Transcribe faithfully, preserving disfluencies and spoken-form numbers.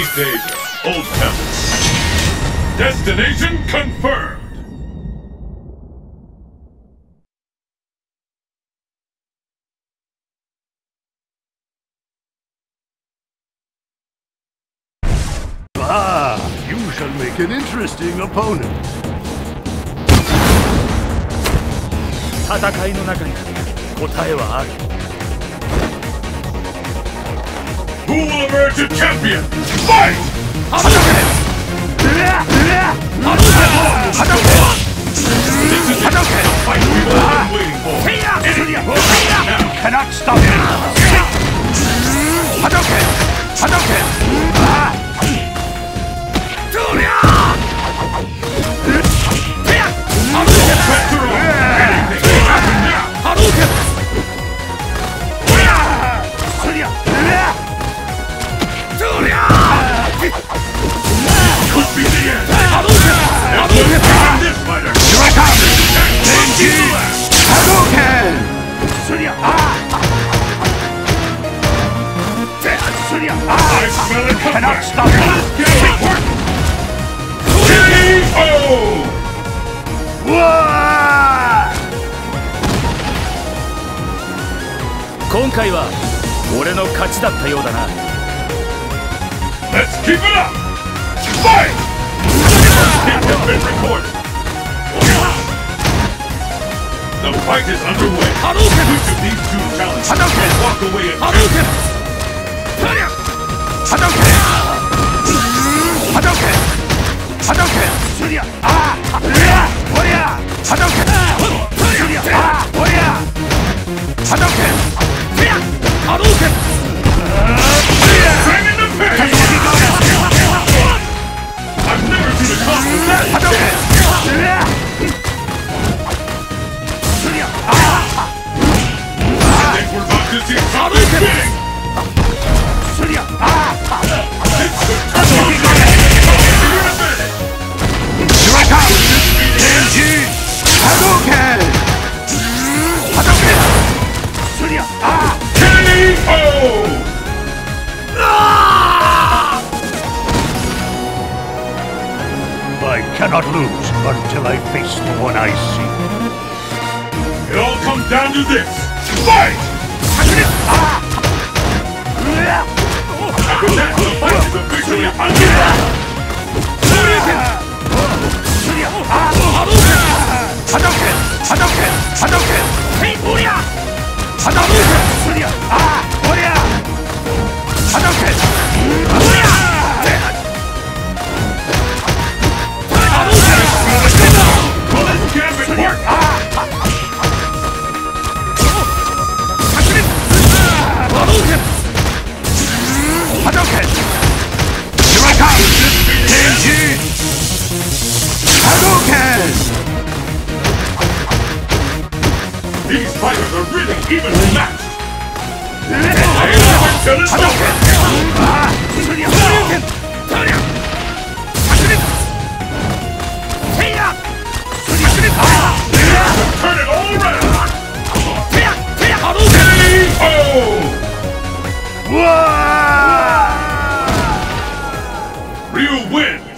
East Asia, Old Temple. Destination confirmed! Ah, you shall make an interesting opponent. 戦いの中に答えはある。 Who will emerge a champion? Fight! Hadouken! This is Hadouken! The fight we've all been waiting for! Now! Cannot stop me! Hadouken! Hadouken! Ah! Could be the end! Hadouken! This fighter! Here I come! Denji! Hadouken! Surya! Ah! Surya! Ah! I smell it! Cannot stop me! K O! Wah! 今回は俺の勝ちだったようだな。 Let's keep it up! Fight! Hit has been recorded. The fight is underway. Which of these two challengers will walk away and Hadouken! Hadouken! Hadouken! Hadouken! Surya! Ah! Warrior! Hadouken! Surya! Ah! Warrior! Hadouken! Hadouken! bang in the face! I've never seen a combo that Hadouken! Surya! Ah! I think we're about to see something big! Surya! Ah! This could turn on to your advantage! Here I come! Denji! Hadouken! Hadouken! Surya! Ah! K O! I cannot lose until I face the one I see. It all comes down to this! Fight! Ah! After that, the fight is officially underway! Hadouken! Hadouken! Hadouken! Hey, Warrior! Hadouken! Surya! Ah! Warrior! Hadouken! Warrior! Will this gambit work? Hadouken! Here I come! Denji! Hadouken! These fighters are really evenly matched! Hadouken! Ah! Surya! Hadouken! Surya! Surya! Turn it all around! Hadouken! K O! Wah! Ryu wins!